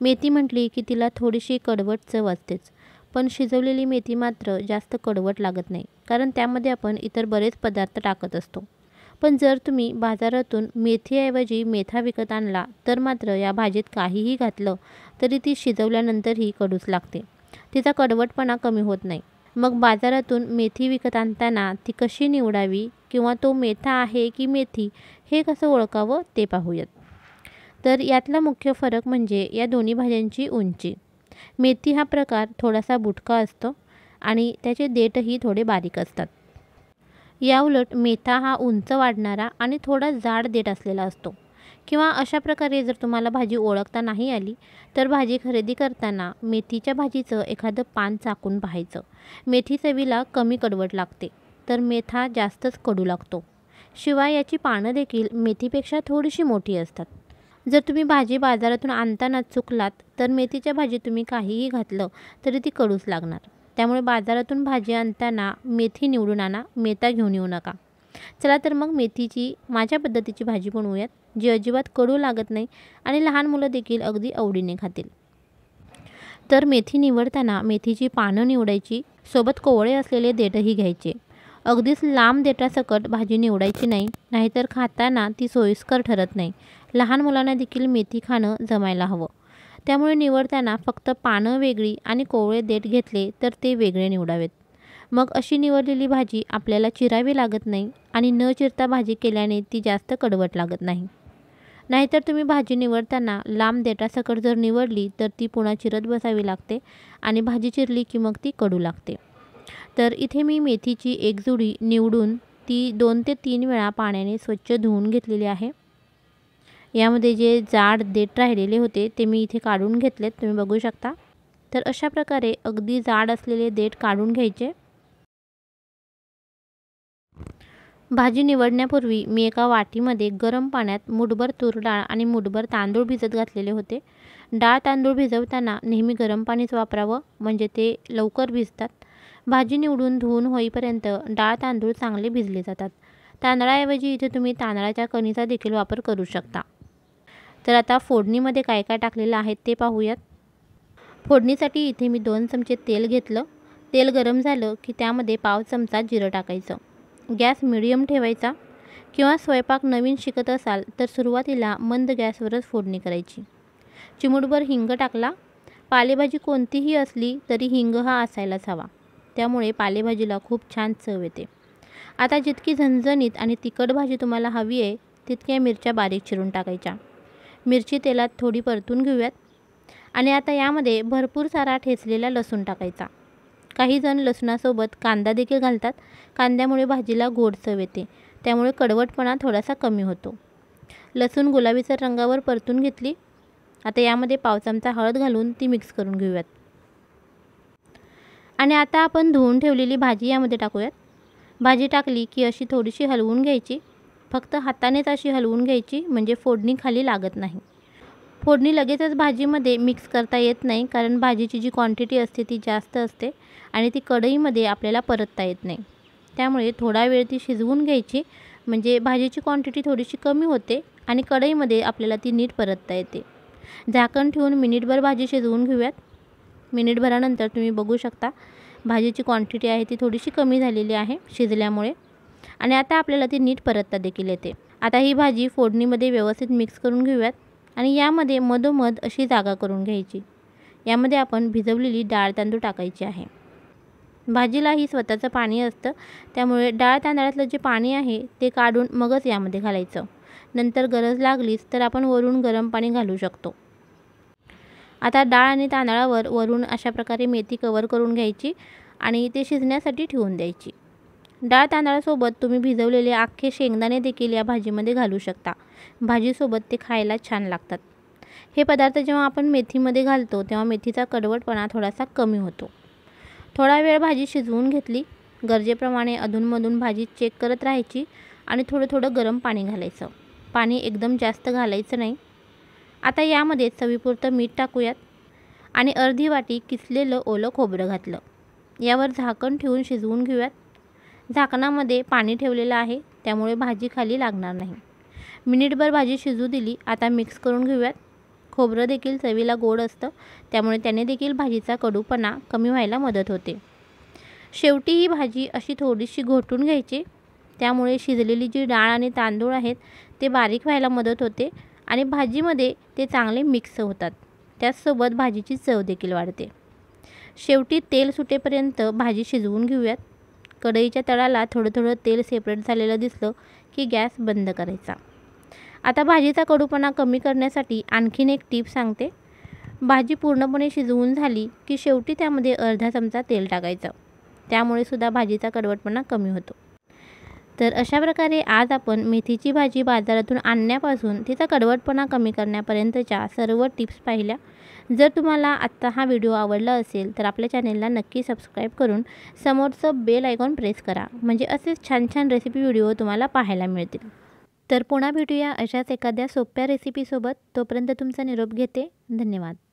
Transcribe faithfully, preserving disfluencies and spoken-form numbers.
मेथी म्हटली की तिला थोडीशी कडवट चव असतेच, पण शिजवलेली मेथी मात्र जास्त कडवट लागत नाही, कारण त्यामध्ये आपण इतर बरेच पदार्थ टाकत असतो. पण जर तुम्ही बाजारातून मेथीऐवजी मेथा विकत आणला तर मात्र या भाजीत काहीही घातलं तरी ती शिजवल्यानंतरही कडूच लागते. तिचा कडवटपणा कमी होत नाही. मग बाजारातून मेथी विकत आणताना ती कशी निवडावी किंवा तो मेथा आहे की मेथी हे कसं ओळखावं ते पाहूयात. तर यातला मुख्य फरक म्हणजे या दोन्ही भाज्यांची उंची. मेथी हा प्रकार थोडासा बुटका असतो आणि त्याचे देठही थोडे बारीक असतात. याउलट मेथा हा उंच वाढणारा आणि थोडा जाड देठ असलेला असतो. किंवा अशा प्रकारे जर तुम्हाला भाजी ओळखता नाही आली तर भाजी खरेदी करताना मेथीच्या भाजीचं एखादं पान चाकून पाहायचं. मेथी चवीला कमी कडवट लागते तर मेथा जास्तच कडू लागतो. शिवाय याची पानं देखील मेथीपेक्षा थोडीशी मोठी असतात. जर तुम्ही भाजी बाजारातून आणताना चुकलात तर मेथीच्या भाजीत तुम्ही काहीही घातलं तरी ती कडूच लागणार. त्यामुळे बाजारातून भाजी आणताना मेथी निवडून आणा, मेथा घेऊन येऊ नका. चला तर मग मेथीची माझ्या पद्धतीची भाजी बनवूयात, जी अजिबात कडू लागत नाही आणि लहान मुलं देखील अगदी आवडीने खातील. तर मेथी निवडताना मेथीची पानं निवडायची, सोबत कोवळे असलेले देठही घ्यायचे. अगदीच लांब देठासकट भाजी निवडायची नाही, नाहीतर खाताना ती सोयीस्कर ठरत नाही. लहान मुलांना देखील मेथी खाणं जमायला हवं. त्यामुळे निवडताना फक्त पानं वेगळी आणि कोवळे देठ घेतले तर ते वेगळे निवडावेत. मग अशी निवडलेली भाजी आपल्याला चिरावी लागत नाही आणि न चिरता भाजी केल्याने ती जास्त कडवट लागत नाही. नाहीतर तुम्ही भाजी निवडताना लांब देठासकट जर निवडली तर ती पुन्हा चिरत बसावी लागते आणि भाजी चिरली की मग ती कडू लागते. तर इथे मी मेथीची एक जुडी निवडून ती दोन ते तीन वेळा पाण्याने स्वच्छ धुवून घेतलेली आहे. यामध्ये जे जाड देठ राहिलेले होते ते मी इथे काढून घेतलेत, तुम्ही बघू शकता. तर अशा प्रकारे अगदी जाड असलेले देठ काढून घ्यायचे. भाजी निवडण्यापूर्वी मी एका वाटीमध्ये गरम पाण्यात मुठभर तूर डाळ आणि मुठभर तांदूळ भिजत घातलेले होते. डाळ तांदूळ भिजवताना नेहमी गरम पाणीच वापरावं, म्हणजे ते लवकर भिजतात. भाजी निवडून धुवून होईपर्यंत डाळ तांदूळ चांगले भिजले जातात. तांदळाऐवजी इथे तुम्ही तांदळाच्या कणीचा देखील वापर करू शकता. तर आता फोडणीमध्ये काय काय टाकलेलं आहे ते पाहूयात. फोडणीसाठी इथे मी दोन चमचे तेल घेतलं. तेल गरम झालं की त्यामध्ये पाव चमचा जिरं टाकायचं. गॅस मिडियम ठेवायचा. किंवा स्वयंपाक नवीन शिकत असाल तर सुरुवातीला मंद गॅसवरच फोडणी करायची. चिमूटभर हिंग टाकला. पालेभाजी कोणतीही असली तरी हिंग हा असायलाच हवा, त्यामुळे पालेभाजीला खूप छान चव येते. आता जितकी झणझणीत आणि तिखट भाजी तुम्हाला हवी आहे तितक्या मिरच्या बारीक चिरून टाकायच्या. मिरची तेलात थोडी परतून घेऊयात. आणि आता यामध्ये भरपूर सारा ठेचलेला लसूण टाकायचा. काही जण लसणासोबत कांदा देखील घालतात. कांद्यामुळे भाजीला गोड चव येते, त्यामुळे कडवटपणा थोडासा कमी होतो. लसूण गुलाबीसर रंगावर परतून घेतली. आता यामध्ये पाव चमचा हळद घालून ती मिक्स करून घेऊयात. आणि आता आपण धुवून ठेवलेली भाजी यामध्ये टाकूयात. भाजी टाकली की अशी थोडीशी हलवून घ्यायची. फक्त हातानेच अशी हलवून घ्यायची, म्हणजे फोडणी खाली लागत नाही. फोडणी लगेचच भाजीमध्ये मिक्स करता येत नाही, कारण भाजीची जी क्वांटिटी असते ती जास्त असते आणि ती कढईमध्ये आपल्याला परतता येत नाही. त्यामुळे थोडा वेळ ती शिजवून घ्यायची, म्हणजे भाजीची क्वांटिटी थोडीशी कमी होते आणि कढईमध्ये आपल्याला ती नीट परतता येते. झाकण ठेवून मिनिटभर भाजी शिजवून घेऊयात. मिनिटभरानंतर तुम्ही बघू शकता भाजीची क्वांटिटी आहे ती थोडीशी कमी झालेली आहे शिजल्यामुळे, आणि आता आपल्याला ती नीट परतता देखील येते. आता ही भाजी फोडणीमध्ये व्यवस्थित मिक्स करून घेऊयात आणि यामध्ये मधोमध अशी जागा करून घ्यायची. यामध्ये आपण भिजवलेली डाळ तांदूळ टाकायची आहे. भाजीलाही स्वतःचं पाणी असतं, त्यामुळे डाळ तांदळातलं जे पाणी आहे ते काढून मगच यामध्ये घालायचं. नंतर गरज लागलीच तर आपण वरून गरम पाणी घालू शकतो. आता डाळ आणि तांदळावर वरून अशा प्रकारे मेथी कवर करून घ्यायची आणि ते शिजण्यासाठी ठेवून द्यायची. डाळ तांदळासोबत तुम्ही भिजवलेले अख्खे शेंगदाणे देखील या भाजीमध्ये घालू शकता. भाजीसोबत ते खायला छान लागतात. हे पदार्थ जेव्हा आपण मेथीमध्ये घालतो तेव्हा मेथीचा कडवटपणा थोडासा कमी होतो. थोडा वेळ भाजी शिजवून घेतली. गरजेप्रमाणे अधूनमधून भाजी चेक करत राहायची आणि थोडं थोडं गरम पाणी घालायचं. पाणी एकदम जास्त घालायचं नाही. आता यामध्ये चवीपुरतं मीठ टाकूयात आणि अर्धी वाटी किसलेलं ओलं खोबरं घातलं. यावर झाकण ठेवून शिजवून घेऊयात. झाकणामध्ये पाणी ठेवलेलं आहे, त्यामुळे भाजी खाली लागणार नाही. मिनिटभर भाजी शिजू दिली. आता मिक्स करून घेऊयात. खोबरं देखील चवीला गोड असतं, त्यामुळे त्याने देखील भाजीचा कडूपणा कमी व्हायला मदत होते. शेवटी ही भाजी अशी थोडीशी घोटून घ्यायची, त्यामुळे शिजलेली जी डाळ आणि तांदूळ आहेत ते बारीक व्हायला मदत होते आणि भाजीमध्ये ते चांगले मिक्स होतात. त्याचसोबत भाजीची चव देखील वाढते. शेवटी तेल सुटेपर्यंत भाजी शिजवून घेऊयात. कढईच्या तळाला थोडं थोडं तेल सेपरेट झालेलं दिसलं की गॅस बंद करायचा. आता भाजीचा कडूपणा कमी करण्यासाठी आणखीन एक टीप सांगते. भाजी पूर्णपणे शिजवून झाली की शेवटी त्यामध्ये अर्धा चमचा तेल टाकायचं, त्यामुळे सुद्धा भाजीचा कडवटपणा कमी होतो. तर अशा प्रकारे आज आपण मेथीची भाजी बाजारातून आणण्यापासून तिचा कडवटपणा कमी करण्यापर्यंतच्या सर्व टिप्स पाहिल्या. जर तुम्हाला आत्ता हा व्हिडिओ आवडला असेल तर आपल्या चॅनेलला नक्की सबस्क्राईब करून समोरचं बेल आयकॉन प्रेस करा, म्हणजे असेच छान छान रेसिपी व्हिडिओ तुम्हाला पाहायला मिळतील. तर पुन्हा भेटूया अशाच एखाद्या सोप्या रेसिपीसोबत. तोपर्यंत तुमचा निरोप घेते. धन्यवाद.